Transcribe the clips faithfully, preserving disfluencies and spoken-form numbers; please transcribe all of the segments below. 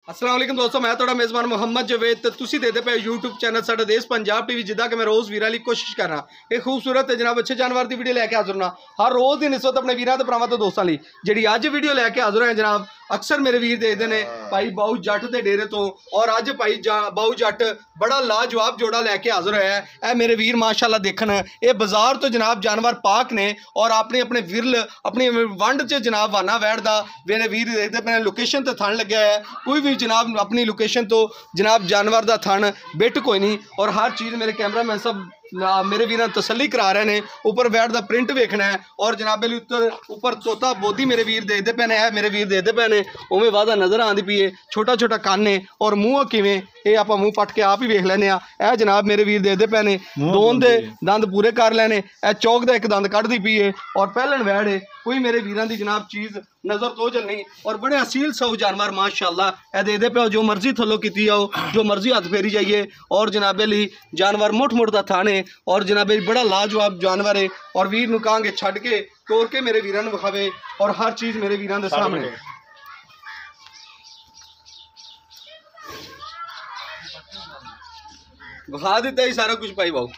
अस्सलाम वालेकुम दोस्तों, मैं थोड़ा मेज़बान मुहम्मद जवेद तो तुसी देते पे यूट्यूब चैनल साडा देश पंजाब टीवी जिदा कि मैं रोज़ वीरां लई कोशिश करना एक खूबसूरत जनाब अच्छे जानवर की वीडियो लैके हाजिर होना हर रोज़ की निस्बत अपने वीरां ते भरावां तो दोस्तों लई जिहड़ी अज वीडियो लैके हाजिर होए जनाब। अक्सर मेरे वीर देखते हैं भाई बाऊ जट के डेरे तो और अज भाई जा बाऊ जट बड़ा लाजवाब जोड़ा लैके हाजिर होया है। ए मेरे वीर माशाल्लाह देखन ये बाजार तो जनाब जानवर पाक ने और अपने अपने विरल अपनी वंड च जनाब वाना वैठदा मेरे वीर देखते पे लोकेशन तो थन लग्या है कोई भी जनाब अपनी लोकेशन तो जनाब जानवर का थन बिट कोई नहीं और हर चीज़ मेरे कैमरामैन सब मेरे वीर तसली करा रहे हैं। उपर वैट का प्रिंट वेखना है और जनाबे उत्तर उपर तोता बोधी मेरे वीर देखते पे ने मेरे वीर देखते पे ने उवें वादा नज़र आती पई है। छोटा छोटा कान है और मूँह किवें ये आप मूँह पट के आप ही वेख लैने आ। जनाब मेरे वीर देखते पे ने दोन दे दंद पूरे कर लैने ए चौक का एक दंद कढ़दी पई है और पहलन वैड़ है कोई मेरे वीरां दी जनाब चीज़ नज़र तो जल नहीं और बड़े असील सौ जानवर माशाल्लाह ए देखते पे जो मर्जी थलो की आओ जो मर्जी हथ फेरी जाइए और जनाबे ली जानवर मुठ मुठ का थाने और जनाबे बड़ा लाजवाब जानवर है और वीर नूं कहांगे छड्ड के तोड़ के मेरे वीरां नूं विखावे और हर चीज़ मेरे वीरां दे सामने विखा दिता ही सारा कुछ पाई बाऊ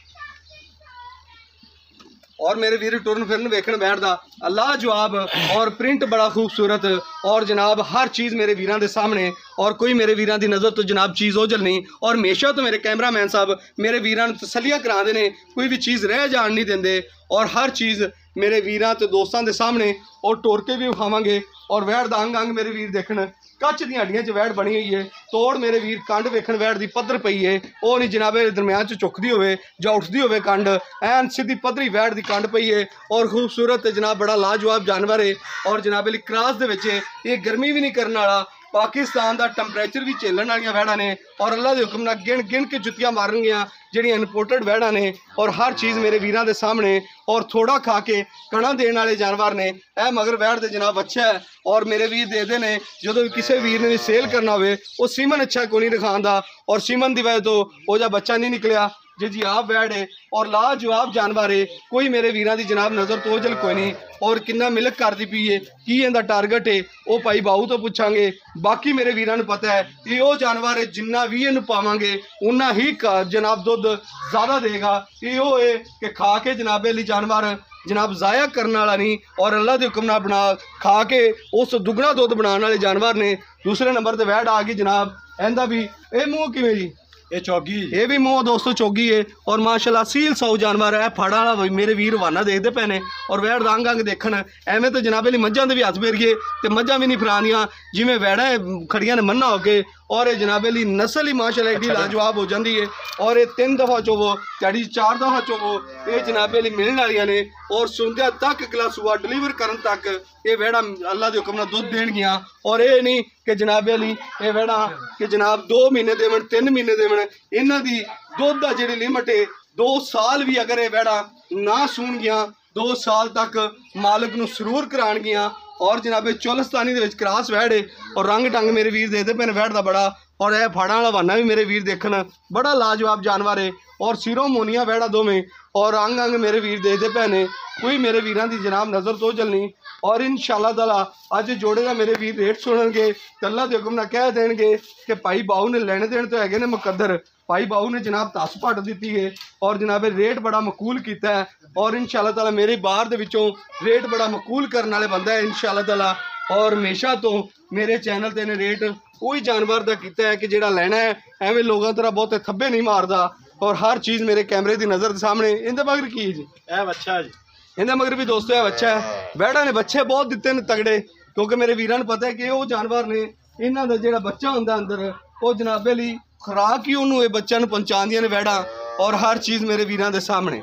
और मेरे वीर टुरन फिरन वेखन बैठदा अल्लाह जवाब और प्रिंट बड़ा खूबसूरत और जनाब हर चीज़ मेरे वीरां दे सामने और कोई मेरे वीरां दी नज़र तो जनाब चीज़ ओझल नहीं और हमेशा तो मेरे कैमरामैन साहब मेरे वीरां नूं तसलियां करांदे ने कोई भी चीज़ रह जान नहीं देंदे और हर चीज़ मेरे वीरां ते दोस्तां दे सामने और टोर के भी विखावांगे और वैड़ दा अंग अंग मेरे वीर देखन कच दी हड्डियां च वैड़ बनी हुई है तोड़ मेरे वीर कंड वेखन वैड़ दी पद्धर पई है वो नहीं जनाबे दरम्यान च चुकदी होवे जां उठदी होवे कंड ऐन सीधी पद्धरी वैड़ दी कंड पई है और खूबसूरत जनाब बड़ा लाजवाब जानवर है और जनाबे क्रॉस दे विच ये गर्मी भी नहीं करने वाला पाकिस्तान का टैंपरेचर भी झेलन वाली वैड़ा ने और अल्लाह के हुक्म नाल गिन गिन के जुत्तियां मारन गया जी इनपोर्टेड वैड़ा ने और हर चीज़ मेरे वीरां दे सामने और थोड़ा खा के कणा देने वाले जानवर ने यह मगर वैड़ दे जनाब अच्छा है और मेरे वीर देते हैं जो भी किसी वीर ने भी सेल करना हो वो सीमन अच्छा को नहीं दिखाता और सीमन की वजह तो वो जा बच्चा नहीं निकलिया जी जी आप वैड़ है और लाजवाब जानवर है कोई मेरे वीरां दी जनाब नज़र तो ओझल कोई नहीं और कितना मिलक करती पई है की इहदा टारगेट है वो भाई बाऊ तो पूछांगे बाकी मेरे वीरां नूं पता है ये वो जानवर है जिन्ना भी इहनूं पावांगे उन्ना ही जनाब दुध ज़्यादा देगा ये वो है कि खा के जनाबे ली जानवर जनाब ज़ाया करने वाला नहीं और अल्लाह के हुक्म नाल बना खा के उस दुगना दुध बनाने वाले जानवर ने। दूसरे नंबर पर वैड़ आ गई जनाब इहदा भी ये मूँह किवें जी ये चौगी ये भी मुँह दोस्तों चौगी है और माशाल्लाह सील सौ जानवर है फाड़ा वाला मेरे वीर वाना देखते पे ने और वैड़ अंग अंग देखन एवं तो जनाबे लिए मझां भी हथ फेरिए तो मझां भी नहीं फरानियां जिमें वैड़ा खड़िया ने मन्ना हो के और ये जनाबे ली नस्ल ही माशाल्लाह एडी लाजवाब हो जाती है और ये तीन दफ़ा चोवो चाड़ी चार दफ़ा चोवो ये जनाबे ली मिलने वाली ने और सुनद्या तक अगला सूआ डिलीवर करन तक ये वैड़ा अल्लाह के हुक्म नाल दुध देन गया और ये नहीं कि जनाबे ली ये वैड़ा कि जनाब दो महीने देवन तीन महीने देवन इन्हां दी दुध दा जिहड़ी लिमिट है दो साल भी अगर ये वैड़ा ना सून गया दो साल तक मालिक नूं सरूर करान गया और जनाबे चोलस्तानी दे विच क्रॉस वैड़ है और रंग टंग मेरे वीर देखते पे वैड़ का बड़ा और यह फाड़ा वाला वाना भी मेरे वीर देखन बड़ा लाजवाब जानवर है और सिरों मोनिया वैड़ा दोवें और अंग अंग मेरे वीर देखते पे ने कोई मेरे वीरां दी जनाब नज़र तो जलनी और इंशाअल्लाह ताला अज जोड़े का मेरे वीर रेट सुननगे अल्लाह के हुक्म नाल कह देंगे कि भाई बाऊ ने लेने देने तो है ने मुकद्दर भाई बाऊ ने जनाब तस पट दी है और जनाब रेट बड़ा मकूल किया है और इंशाअल्लाह ताला मेरे बाहर दे विचों रेट बड़ा मकूल करने वाले बंदा है इंशाअल्लाह ताला और हमेशा तो मेरे चैनल ते ने रेट वही जानवर का किया है कि जेड़ा लेना है एवं लोगों तरह बहुत थब्बे नहीं मारदा और हर चीज़ मेरे कैमरे की नज़र के सामने इनके मगर की जी ए बच्चा जी इन्हें मगर भी दोस्तों है बच्चा है वैड़ा ने बच्चे बहुत दिते ने तगड़े क्योंकि मेरे वीरां नूं पता है कि वो जानवर ने इन्हां दा जिहड़ा बच्चा हुंदा अंदर वो जनाबे लई खुराक ही उन्होंने ये बच्चों नूं पहुंचांदियां ने वैड़ा और हर चीज़ मेरे वीरां दे सामने।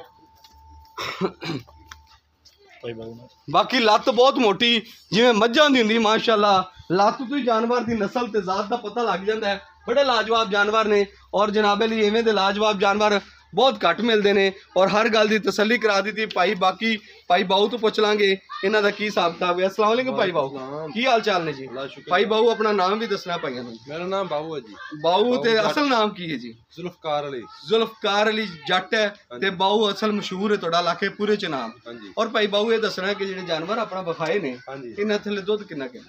बाकी लत्त बहुत मोटी जिवें मझां दी हुंदी माशाल्लाह लत्त तो ही जानवर की नस्ल ते जात का पता लग जाता है बड़े लाजवाब जानवर ने और जनाबे लिए इवें दे लाजवाब जानवर बहुत घट मिलते हैं और हर गल की तसली करा दी थी भाई बाकी भाई बाऊ तो पुछ लांगे इन्हों का की हिसाब किताब है। अस्सलाम वालेकुम भाई बाऊ की हाल चाल ने जी भाई बाऊ अपना नाम भी दसना भाइयों ने। मेरा नाम बाऊ है जी। बाऊ ते असल नाम की है जी? जुल्फकार अली। जुल्फकार अली जट है ते बाऊ असल मशहूर है तुहाडा इलाके पूरे च नाम। और भाई बाऊ ये दसना है कि जिहड़े जानवर अपना विखाए ने इन्हां थल्ले दुध किन्ना किन्ना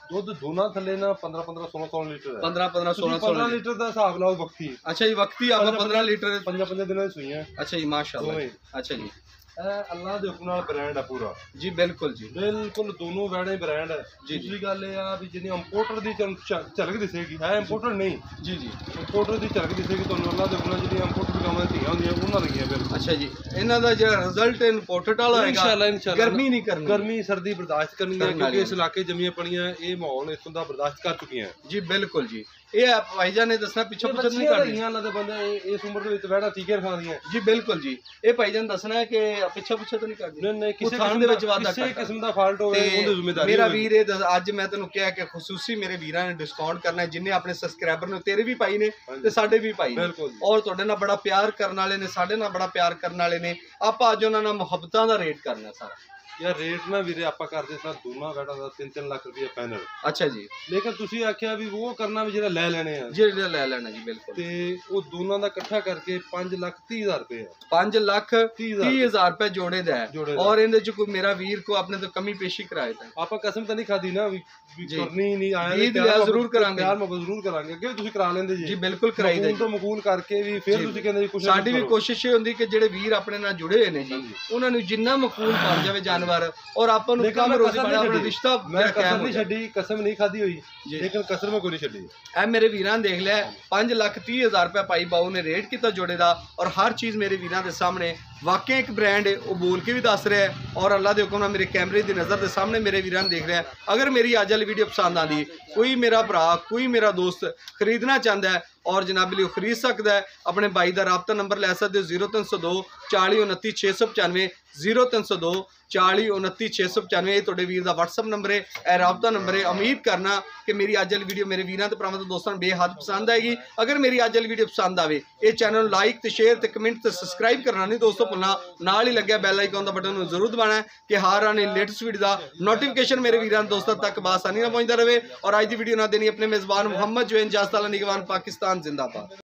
ਦੁੱਧ ਦੋਨਾਂ ਥੱਲੇ ਨਾ ਪੰਦਰਾਂ ਪੰਦਰਾਂ सोलह सोलह ਲੀਟਰ ਹੈ। पंद्रह पंद्रह सोलह पंद्रह सोलह ਲੀਟਰ ਦਾ ਹਿਸਾਬ ਲਾਓ ਵਕਤੀ। अच्छा जी वक्ती आपका पंद्रह लीटर। ਪੰਜਾਂ ਪੰਜਾਂ ਦਿਨਾਂ ਦੀ ਸੂਈਆਂ। अच्छा जी माशाल्लाह। ਦੋਵੇਂ। अच्छा जी ਇਹ ਅੱਲਾਹ ਦੇ ਹੁਕਮ ਨਾਲ ਬ੍ਰਾਂਡ ਹੈ ਪੂਰਾ जी बिल्कुल जी ਬਿਲਕੁਲ ਦੋਨੋਂ ਵੈੜੇ ਬ੍ਰਾਂਡ ਹੈ। ਜੀ, ਜੀ। ਦੂਸਰੀ ਗੱਲ ਇਹ ਆ ਵੀ ਜਿਹਨੇ ਇੰਪੋਰਟਰ ਦੀ ਤੁਹਾਨੂੰ ਝ- ਝਲਕ ਦਿਸੇਗੀ ਹੈ ਇੰਪੋਰਟਰ ਨਹੀਂ जी जी ਇੰਪੋਰਟਰ ਦੀ ਝਲਕ ਦਿਸੇਗੀ ਤੁਹਾਨੂੰ ਅੱਲਾਹ ਦੇ ਹੁਕਮ ਨਾਲ ਜਿਹੜੀਆਂ ਇੰਪੋਰਟਰ ਗਾਵਾਂ ਧੀਆਂ ਹੁੰਦੀਆਂ ਉਹਨਾਂ ਲੱਗੀਆਂ ਬਿਲਕੁਲ। अच्छा जी इन्हां दा ਜਿਹੜਾ ਰਿਜ਼ਲਟ ਇੰਪੋਰਟਡ ਵਾਲਾ ਹੋਏਗਾ ਇਨਸ਼ਾਅੱਲਾ ਇਨਸ਼ਾਅੱਲਾ ਗਰਮੀ ਨਹੀਂ ਕਰਨੀ। ਗਰਮੀ ਸਰਦੀ ਬਰਦਾਸ਼ਤ ਕਰਨੀ ਹੈ ਕਰਨ ਕਿਉਂਕਿ ਇਸ ਵਾਲੀ। ਇਲਾਕੇ ਜੰਮੀਆਂ ਪਲੀਆਂ ਇਹ ਮਾਹੌਲ ਇਥੋਂ ਦਾ ਬਰਦਾਸ਼ਤ ਕਰ ਚੁੱਕੀਆਂ। जी बिल्कुल जी ਇਹ ਆ ਭਾਈਜਾਨ ਨੇ ਦੱਸਣਾ ਪਿੱਛੋਂ ਪਿੱਛੇ ਨਹੀਂ ਕਰਨੀ। ਰਹੀਆਂ ਅੱਲਾਹ ਦੇ ਬੰਦੇ ਇਹ- ਇਸ ਉਮਰ ਦੇ ਵਿੱਚ ਵੈੜਾ ਟੀਕੇ ਰਖਾਉਂਦੀਆਂ। ਜੀ ਬਿਲਕੁਲ ਜੀ ਇਹ ਭਾਈਜਾਨ ਦੱਸਣਾ ਹੈ ਕਿ ਪਿੱਛੇ ਪਿੱਛੇ ਤਾਂ ਨਹੀਂ ਕਰਦੀ। ਨਹੀਂ ਨਹੀਂ ਕਿਸੇ ਥਾਣ ਕਿਸਮ ਦੇ ਦਾ ਵਿੱਚ ਵਾਧਾ ਕਿਸੇ ਕਰਤਾ। ਕਿਸਮ ਦਾ ਫਾਲਟ ਹੋਵੇ ਤੇ ਉਹਦੀ ਜ਼ਿੰਮੇਵਾਰੀ ਮੇਰਾ ਹੋਵੇਗੀ। ਵੀਰ ਇਹ ਦੱਸ- ਅੱਜ ਮੈਂ ਤੈਨੂੰ ਕਿਹਾ ਕਿ ਖੁਸੂਸੀ ਮੇਰੇ ਵੀਰਾਂ ਨੇ ਡਿਸਕਾਊਂਟ ਕਰਨਾ ਹੈ ਜਿੰਨੇ ਆਪਣੇ ਸਬਸਕ੍ਰਾਈਬਰ ਨੇ ਤੇਰੇ ਵੀ ਪਾਈ ਨੇ ਤੇ ਸਾਡੇ ਵੀ ਪਾਈ ਨੇ ਬਿਲਕੁਲ ਜੀ। ਔਰ ਤੁਹਾਡੇ ਨਾਲ ਬੜਾ ਪਿਆਰ ਕਰਨ ਵਾਲੇ ਨੇ ਸਾਡੇ ਨਾਲ ਬੜਾ ਪਿਆਰ ਕਰਨ ਵਾਲੇ ਨੇ ਆਪਾਂ ਅੱਜ ਉਹਨਾਂ ਨਾਲ ਮੁਹੱਬਤਾਂ ਦਾ ਰੇਟ ਕਰਨਾ ਸਾਰਾ। ਯਾਰ ਰੇਟ ਨਾ ਵੀਰੇ ਆਪਾਂ ਕਰਦੇ ਸਾਂ ਦੋਨਾਂ ਵੈੜਾਂ ਦਾ ਤਿੰਨ ਤਿੰਨ ਲੱਖ ਰੁਪਏ ਪੈਨਲ। ਅੱਛਾ ਜੀ ਲੇਕਿਨ ਤੁਸੀਂ ਆਖਿਆ ਵੀ ਉਹ ਕਰਨਾ ਵੀ ਜਿਹੜਾ ਲੈ ਲੈਣੇ ਆ ਜਿਹੜੇ ਲੈ ਲੈਣਾ ਜੀ ਬਿਲਕੁਲ ਤੇ ਉਹ ਦੋਨਾਂ ਦਾ ਇਕੱਠਾ ਕਰਕੇ ਪੰਜ ਲੱਖ ਤੀਹ ਹਜ਼ਾਰ ਰੁਪਏ ਆ। पांच लाख तीस तीस हजार रुपए जोड़े दा जोड़े है दा। और इनदे च कोई मेरा वीर को आपने तो कमी पेशी कराया था। ਆਪਾਂ ਕਸਮ ਤਾਂ ਨਹੀਂ ਖਾਦੀ ਨਾ ਵੀ ਵੀ ਜੀ। ਕਰਨੀ ਨਹੀਂ ਆਇਆ ਵੀਹ ਦੀ ਲਿਆ ਜ਼ਰੂਰ ਕਰਾਂਗੇ। ਪਿਆਰ ਮੁਹੱਬਤ ਜ਼ਰੂਰ ਕਰਾਂਗੇ ਅੱਗੇ ਵੀ ਤੁਸੀਂ ਕਰਾ ਲੈਂਦੇ ਜੀ जी बिल्कुल कराई दा ਮਕਬੂਲ ਤੋਂ ਮਕਬੂਲ ਕਰਕੇ ਵੀ ਫਿਰ ਜੀ। ਤੁਸੀਂ ਕਹਿੰਦੇ ਜੀ ਕੁਛ ਨਾ ਸਾਡੀ ਵੀ ਕੁਛ ਕੋਸ਼ਿਸ਼ ਇਹ ਹੁੰਦੀ ਕਿ ਜਿਹੜੇ ਵੀਰ ਆਪਣੇ ਨਾਲ ਜੁੜੇ ਹੋਏ ਨੇ ਜੀ ਹਾਂਜੀ। ਉਹਨਾਂ ਨੂੰ ਜਿੰਨਾ ਮਕਬੂਲ ਬਣ ਜਾਵੇ ਜਾਨਵਰ ਔਰ ਆਪਾਂ ਨੂੰ ਲੇਕਿਨ ਕਮ ਮੈਂ ਰੋਜ਼ੀ ਕਸਮ ਬਣਾ ਨਹੀਂ ਆਪਣਾ ਛੱਡੀ। ਰਿਸ਼ਤਾ ਮੈਂ ਮੇਰਾ ਕਾਇਮ ਕਸਮ ਹੋ ਨਹੀਂ ਜਾਏ। ਛੱਡੀ ਕਸਮ ਨਹੀਂ ਖਾਦੀ ਹੋਈ ਜੀ। ਲੇਕਿਨ ਕਸਰ ਮੈਂ ਕੋਈ ਨਹੀਂ ਛੱਡੀ। ਐ ਮੇਰੇ ਵੀਰਾਂ ਨੇ ਦੇਖ ਲਿਆ पांच ਲੱਖ तीस हजार ਰੁਪਏ ਭਾਈ ਬਾਊ ਨੇ ਰੇਟ ਕੀਤਾ ਜੋੜੇ ਦਾ ਔਰ ਹਰ ਚੀਜ਼ ਮੇਰੇ ਵੀਰਾਂ ਦੇ ਸਾਹਮਣੇ ਵਾਕਿਆ ਇੱਕ ਬ੍ਰਾਂਡ ਹੈ ਉਹ ਬੋਲ ਕੇ ਵੀ ਦੱਸ ਰਿਹਾ ਹੈ ਔਰ ਅੱਲਾ ਦੇ ਹੁਕਮ ਨਾਲ ਮੇਰੇ ਕੈਮਰੇ ਦੀ ਨਜ਼ਰ ਦੇ ਸਾਹਮਣੇ ਮੇਰੇ ਵੀਰਾਂ ਨੂੰ ਦੇਖ ਰਿਹਾ ਹੈ। ਅਗਰ ਮੇਰੀ ਅੱਜ ਵਾਲੀ ਵੀਡੀਓ ਪਸੰਦ ਆਂਦੀ ਕੋਈ ਮੇਰਾ ਭਰਾ ਕੋਈ ਮੇਰਾ ਦੋਸਤ ਖਰੀਦਣਾ ਚਾਹੁੰਦਾ ਹੈ ਔਰ ਜਨਾਬ ਲਈ ਉਹ ਖਰੀਦ ਸਕਦਾ ਹੈ ਆਪਣੇ ਭਾਈ ਦਾ ਰਾਬਤਾ ਨੰਬਰ ਲੈ ਸਕਦੇ ਹੋ ਜ਼ੀਰੋ ਤਿੰਨ ਸੌ ਦੋ ਚਾਲੀ ਉਨੱਤੀ ਛੇ ਸੌ ਪਚਾਨਵੇਂ ਜ਼ੀਰੋ ਤਿੰਨ ਸੌ ਦੋ ਚਾਲੀ ਉਨੱਤੀ ਛੇ ਸੌ ਪਚਾਨਵੇਂ ਇਹ ਤੁਹਾਡੇ ਵੀਰ ਦਾ WhatsApp ਨੰਬਰ ਹੈ ਇਹ ਰਾਬਤਾ ਨੰਬਰ ਹੈ। ਉਮੀਦ ਕਰਨਾ ਕਿ ਮੇਰੀ ਅੱਜ ਵਾਲੀ ਵੀਡੀਓ ਮੇਰੇ ਵੀਰਾਂ ਤੇ ਭਰਾਵਾਂ ਤੇ ਦੋਸਤਾਂ ਨੂੰ ਬੇਹੱਦ ਪਸੰਦ ਆਏਗੀ। ਅਗਰ ਮੇਰੀ ਅੱਜ ਵਾਲੀ ਵੀਡੀਓ ਪਸੰਦ ਆਵੇ ਇਹ ਚੈਨਲ ਨੂੰ ਲਾਈਕ ਤੇ ਸ਼ੇਅਰ ਤੇ ਕਮੈਂਟ ਤੇ ਸਬਸਕ੍ਰਾਈਬ ਕਰਨਾ ਨਹੀਂ ਦੋਸਤੋ ਭੁੱਲਣਾ। ਨਾਲ ਹੀ ਲੱਗਿਆ ਬੈਲ ਆਈਕਨ ਦਾ ਬਟਨ ਨੂੰ ਜ਼ਰੂਰ ਦਬਾਉਣਾ ਕਿ ਹਰ ਆने ਲੇਟੈਸਟ ਵੀਡੀਓ ਦਾ ਨੋਟੀਫਿਕੇਸ਼ਨ ਮੇਰੇ ਵੀਰਾਂ ਦੋਸਤਾਂ ਤੱਕ ਬਾਸਾਨੀ ਨਾਲ ਪਹੁੰਚਦਾ ਰਹੇ। ਔਰ ਅੱਜ ਦੀ ਵੀਡੀਓ ਨਾ ਦੇਣੀ ਆਪਣੇ ਮੇਜ਼ਬਾਨ ਮੁਹੰਮਦ ਜਵੇਨ ਜਾਸਤਾਲਾ ਨਿਗਵਾਨ ਪਾਕਿस्तान जिंदाबाद।